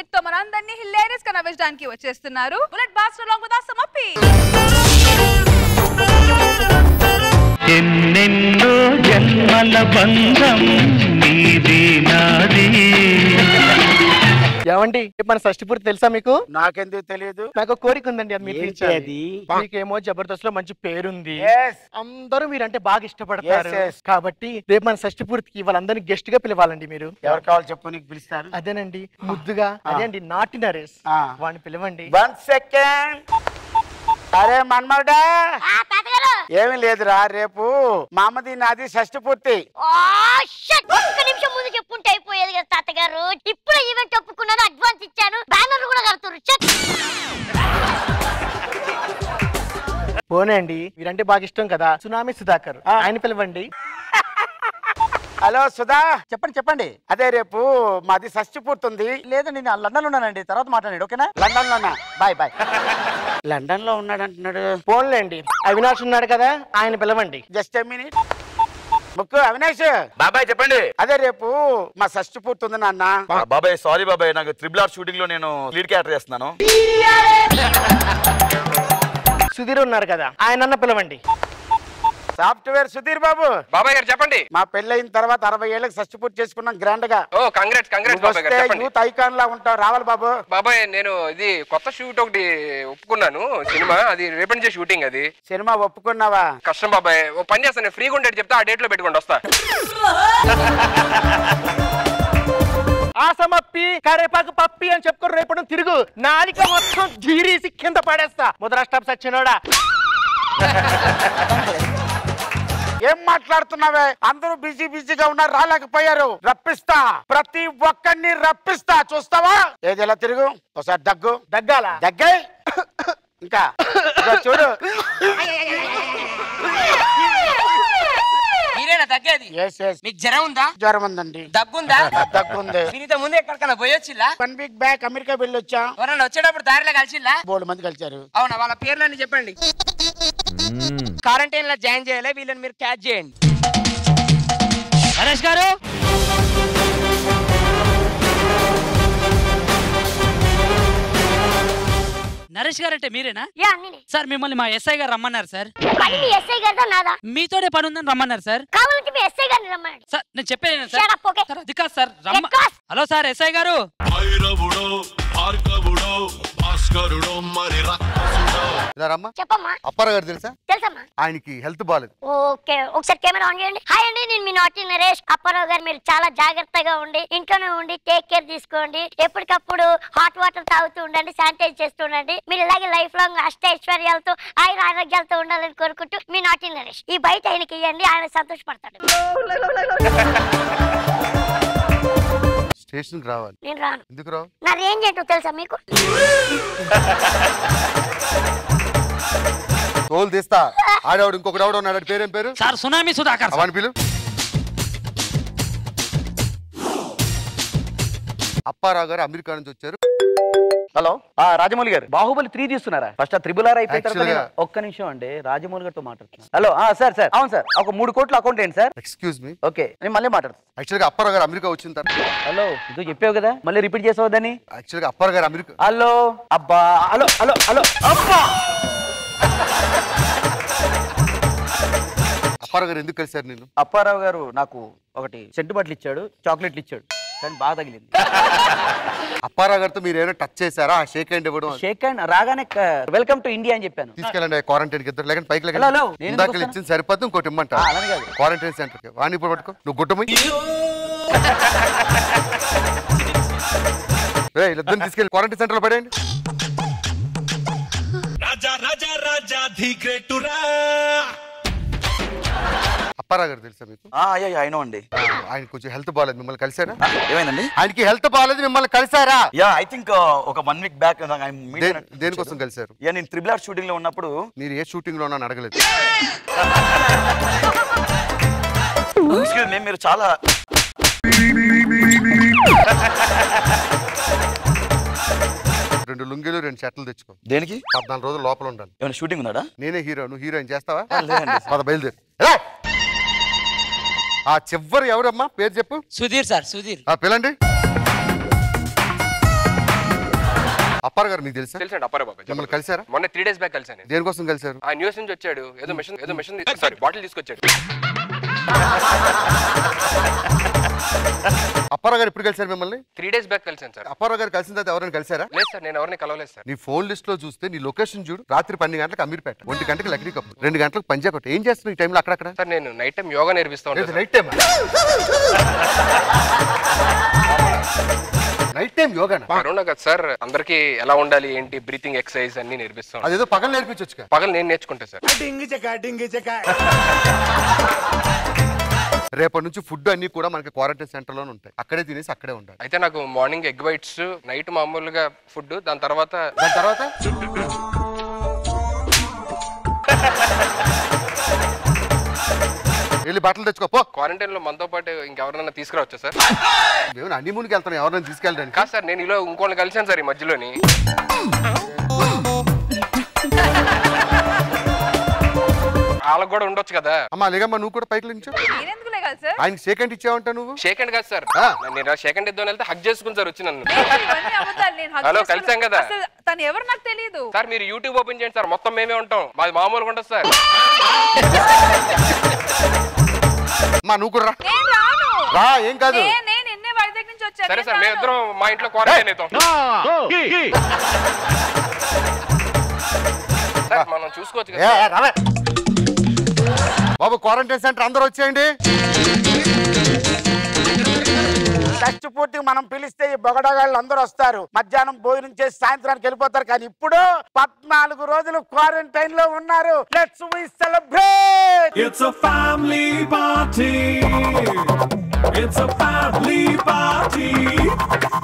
Skit తో మనందరినీ hilarious గా నవ్వించడానికి వచ్చేస్తున్నారు bullet Bhaskar along with Asam Appi. ఎన్నెన్నో జన్మల బంధం నీది నాది. ఏమండి మన షష్ఠి పూర్తి తెలుసా మీకు? నాకెందుకు తెలియదు. నాకు కోరిక ఉందండి, అది మీకేమో జబర్దస్త్ లో మంచి పేరుంది, అందరూ మీరంటే బాగా ఇష్టపడతారు కాబట్టి రేపు మన షష్ఠి పూర్తికి వాళ్ళందరినీ గెస్ట్ గా పిలవాలండి. మీరు ఎవరు కావాలి చెప్పు, నీకు పిలుస్తారు. అదేనండి ముద్దుగా, అదే అండి నాటి నరేష్, వాడిని పిలవండి. 1 సెకండ్. అరే మన్మడా, ఏమి లేదురా, రేపు మామది నాది షష్ఠి పూర్తి. ఒక్క నిమిషం ముందు చెప్పుంటే అయిపోయేది కదా తాతగారు. ఇప్పుడు ఈవెంట్ ఒప్పుకున్నాను, అడ్వాన్స్ ఇచ్చాను, బ్యానర్ కూడా కడుతున్నారు. పోనే అండి, మీరంటే బాగా ఇష్టం కదా, సునామీ సుధాకర్, ఆయన పిలవండి. హలో సుధా, చెప్పండి చెప్పండి. అదే రేపు మాది షష్ఠి పూర్తి ఉంది. లేదండి నేను లండన్ లో ఉన్నానండి, తర్వాత మాట్లాడండి ఓకేనా? లండన్ లోనా? Bye bye. లండన్ లో ఉన్నాడు అంటున్నాడు. పోన్లేండి, అవినాష్ ఉన్నాడు కదా, ఆయన పిలవండి. Just a minute. ముక్కు అవినాష్ బాబాయ్ చెప్పండి. అదే రేపు మా షష్ఠి పూర్తి ఉంది నాన్న. బాబాయ్ సారీ బాబాయ్, నాకు త్రిబుల్ ఆర్ షూటింగ్ లో నేను లీడ్ క్యారెక్టర్ చేస్తున్నాను. సుధీర్ ఉన్నారు కదా, ఆయన పిలవండి. సాఫ్ట్వేర్ సుధీర్ బాబు. బాబాయ్ గారు చెప్పండి. మా పెళ్ళయిన తర్వాత 60 ఏళ్ళకి షష్ఠి పూర్తి చేసుకున్నాం గ్రాండ్ గా. ఓ కంగ్రాట్స్ కంగ్రాట్స్ బాబాయ్ గారు, చెప్పండి. యూత్ ఐకాన్ లా ఉంటావు, రావాలి బాబు. బాబాయ్ నేను ఇది కొత్త షూట్ ఒకటి ఒప్పుకున్నాను, సినిమా అది రేపటి నుంచి షూటింగ్. అది సినిమా ఒప్పుకున్నావా? కష్టం బాబాయ్, ఓ పని చేస్తాను, ఫ్రీగా ఉండేది చెప్తా, ఆ డేట్ లో పెట్టుకోండి వస్తా. ఆసమప్పి కరేపాకు పప్పి అని చెప్పుకొని రేపటి తిరుగు, నాలిక మొత్తం జీరీసి కింద పడేస్తా. ముద్రా స్టాప్ సచ్చినోడా. ఏం మాట్లాడుతున్నావే? అందరూ బిజీగా ఉన్నారు, రాలేకపోయారు. రప్పిస్తా, ప్రతి ఒక్కరిని రప్పిస్తా, చూస్తావా? ఏది ఎలా తిరుగు, ఒకసారి దగ్గు. దగ్గాల దగ్గై ఇంకా చూడు. మీరేనా తగ్గేది? మీకు జ్వరం ఉందా? జ్వరం ఉందండి. దగ్గుందా? దగ్గుంది. దీనితో ముందు ఎక్కడికన్నా పోయొచ్చిల్లా? 1 వీక్ బ్యాక్ అమెరికా వెళ్ళొచ్చా. ఎవరన్నా వచ్చేటప్పుడు దారిలో కలిసిల్లా? బోల్డ్ మంది కలిసారు. అవునా, వాళ్ళ పేర్లన్నీ చెప్పండి. క్వారంటైన్ లో జాయిన్ చేయాలి, వీళ్ళని మీరు క్యాచ్ చేయండి. నరేష్ గారు, నరేష్ గారు అంటే మీరేనా? సార్ మిమ్మల్ని మా ఎస్ఐ గారు రమ్మన్నారు సార్. మీతోనే పని ఉందని రమ్మన్నారు సార్. సార్ నేను చెప్పేది సార్, అది కాదు సార్. హలో సార్ ఎస్ఐ గారు. అప్పారావు గారు తెలుసా? ఆయనకి హెల్త్ బాగాలేదు. ఓకే, ఒకసారి కెమెరా ఆన్ చేయండి. హాయ్ అండి, నేను మీ నాటి నరేష్. అప్పారావు గారు మీరు చాలా జాగ్రత్తగా ఉండి ఇంట్లోనే ఉండి టేక్ కేర్ తీసుకోండి. ఎప్పటికప్పుడు హాట్ వాటర్ తాగుతూ ఉండండి, శానిటైజ్ చేస్తూ ఉండండి. మీరు ఇలాగే లైఫ్ లాంగ్ అష్టైశ్వర్యాలతో ఆరోగ్యాలతో ఉండాలని కోరుకుంటూ మీ నాటి నరేష్. ఈ బయట ఆయనకి ఇవ్వండి, ఆయన సంతోషపడతాడు. స్టేషన్ రావాలి. నేను రాను. ఎందుకు రావు? నా రేంజ్ ఏంటో తెలుసా మీకు? తోలు తీస్తా. ఆడవాడు ఇంకొకటి ఆవిడ ఉన్నాడు, పేరేం పేరు? Sir tsunami Sudhakar. అవని పిలు. అప్పారావు గారు అమెరికా నుంచి వచ్చారు. హలో రాజమౌళి గారు, బాహుబలి 3 తీస్తున్నారా? ఫస్ట్ త్రిబుల్ ఆర్ అయిపోయిన తర్వాత ఒక్క నిమిషం అండి, రాజమౌళి గారితో మాట్లాడుతున్నా. హలో సార్ సార్ అవును సార్, ఒక 3 కోట్ల అకౌంట్ ఏంటి సార్? Excuse me. ఓకే నేను మళ్ళీ మాట్లాడుతాను. యాక్చువల్గా అప్పారావు గారు అమెరికా వచ్చిన తర్వాత. హలో ఇది చెప్పావు కదా, మళ్ళీ రిపీట్ చేసావద్దని. యాక్చువల్గా అప్పారావు గారు అమెరికా. హలో అబ్బా, హలో హలో హలో అబ్బా. అప్పారావు గారు ఎందుకు కలిసారు నేను? అప్పారావు గారు నాకు ఒకటి సెంటు బట్టలు ఇచ్చాడు, చాక్లెట్లు ఇచ్చాడు, కానీ బాగా తగిలింది. అప్పారావు గారితో మీరు ఏమైనా టచ్ చేశారా? షేక్ హ్యాండ్ ఇవ్వడం. షేక్ హ్యాండ్ రాగానే వెల్కమ్ టు ఇండియా అని చెప్పాను. తీసుకెళ్ళండి క్వారంటైన్ కి. ఇద్దరు లేకండి పైకి లేకండి. ఇచ్చింది సరిపోతుంది, ఇంకోటి ఇమ్మంటా క్వారంటైన్ సెంటర్ కి. వాణి ఇప్పుడు పట్టుకో, నువ్వు గుట్టమి. ఇద్దరిని తీసుకెళ్ళి క్వారంటైన్ సెంటర్ లో పడేయండి. అప్పారావు గారు తెలుసా మీకు? అయినో అండి. ఆయన కొంచెం హెల్త్ బాగాలేదు, మిమ్మల్ని కలిసారా? ఏమైందండి? ఆయనకి హెల్త్ బాగాలేదు, మిమ్మల్ని కలిసారా? ఐ థింక్ ఒక 1 వీక్ బ్యాక్. దేనికోసం కలిసారు? నేను త్రిబుల్ ఆర్ షూటింగ్ లో ఉన్నప్పుడు. మీరు ఏ షూటింగ్ లో ఉన్నా అడగలేదు. మీరు చాలా రెండు లుంగీలు 2 షర్ట్లు తెచ్చుకో. దేనికి? 14 రోజులు లోపల ఉండాలి. ఏమైనా షూటింగ్ ఉందా? నేనే హీరో, నువ్వు హీరోయిన్ చేస్తావా? లేదండి. బయలుదేరు. ఆ చివరి ఎవరమ్మా పేరు చెప్పు? సుధీర్ సార్. సుధీర్. పిలండి. అప్పారు గారు మీకు తెలుసా? తెలుసండి అప్పారావు బాబాయ్. మిమ్మల్ని కలిసారా? మొన్న 3 days బ్యాక్ కలిసాను. దేనికోసం కలిసారు? ఆ న్యూస్ నుంచి వచ్చాడు, ఏదో మిషన్ సారీ బాటిల్ తీసుకొచ్చాడు. అప్పారావు గారు ఎప్పుడు కలిసారు మిమ్మల్ని? 3 days బ్యాక్ కలిసాను సార్. అప్పారావు గారు కలిసిన తర్వాత ఎవరైనా కలిసారా? లేదు సార్, నేను ఎవరిని కలవలేదు సార్. నీ ఫోన్ లిస్ట్ లో చూస్తే నీ లొకేషన్ చూడు. రాత్రి 12 గంటలకు అమీర్పేట, 1 గంటలకు లక్డీ కప్పు, 2 గంటలకు పంజాగుట్ట. ఏం చేస్తున్నావు ఈ టైంలో అక్కడక్కడ? సార్ నేను నైట్ టైం యోగా నేర్పిస్తా ఉంటాను. నైట్ టైం నైట్ టైం యోగానా? కరోనా కదా సార్, అందరికి ఎలా ఉండాలి ఏంటి బ్రీతింగ్ ఎక్సర్సైజ్ అన్ని నేర్పిస్తాం. అదేదో పగలు నేర్పించొచ్చు. పగలు నేను నేర్చుకుంటా సార్. రేపటి నుంచి ఫుడ్ అన్ని కూడా మనకి క్వారంటైన్ సెంటర్ లోనే ఉంటాయి. అక్కడే తినేసి అక్కడే ఉండాలి. అయితే నాకు మార్నింగ్ ఎగ్ వైట్స్, నైట్ మామూలుగా ఫుడ్, దాని తర్వాత వెళ్ళి బట్టలు తెచ్చుకోపో. క్వారంటైన్ లో మనతో పాటు ఇంకెవరైనా తీసుకురావచ్చా సార్? మేము హనీమూన్కి వెళ్తాం, ఎవరైనా తీసుకెళ్ళడానికి కాదు సార్. నేను ఇలా ఇంకోళ్ళని కలిసాను సార్ ఈ మధ్యలోని. వాళ్ళకి కూడా ఉండొచ్చు కదా. అమ్మా లేగమ్మా, నువ్వు కూడా పైకి నించో. ఆయన షేక్ హ్యాండ్ ఇచ్చావంట నువ్వు? షేక్ హ్యాండ్ కాదు సార్, నేను షేక్ హ్యాండ్ ఇద్దాం వెళ్తే హగ్ చేసుకుని సార్ వచ్చి నన్ను. హలో కలిసాం కదా తను ఎవరు నాకు తెలియదు సార్. మీరు యూట్యూబ్ ఓపెన్ చేయండి సార్, మొత్తం మేమే ఉంటాం. మాది మామూలుగా ఉంటుంది సార్. మా నువ్వు కూడా రా. ఏం కాదు. సరే సార్, మేమిద్దరం మా ఇంట్లో క్వారంటైన్ అవుతాం సార్. మనం చూసుకోవచ్చు కదా బాబు. క్వారంటైన్ సెంటర్ అందరూ వచ్చేయండి. షష్టి పూర్తికి మనం పిలిస్తే ఈ బొగడగాళ్ళు అందరూ వస్తారు. మధ్యాహ్నం భోజనం చేసి సాయంత్రానికి వెళ్ళిపోతారు. కానీ ఇప్పుడు 14 రోజులు క్వారంటైన్ లో ఉన్నారు. Let's we celebrate. It's a family party. It's a family party.